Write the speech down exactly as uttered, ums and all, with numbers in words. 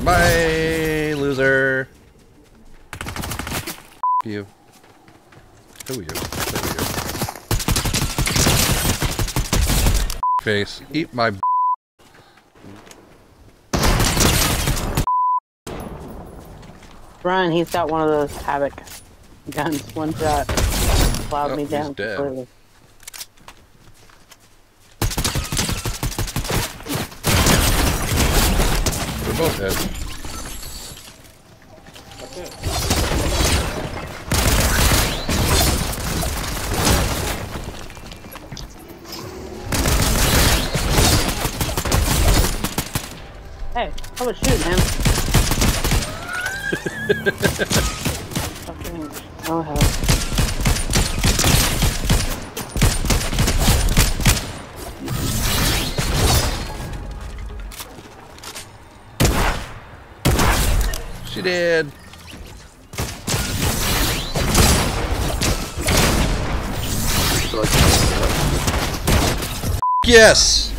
Bye, loser. You. Who are you? There we go. Face. Eat my. Run, he's got one of those Havoc guns. One shot. Plowed Oh, me he's down dead. completely. They're both dead. Okay. Hey, I was shooting him. Fucking, oh hell. She did. Yes.